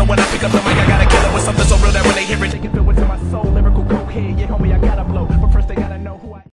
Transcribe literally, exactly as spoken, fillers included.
when I pick up the mic, I gotta kill it with something so real that when they hear it, they can feel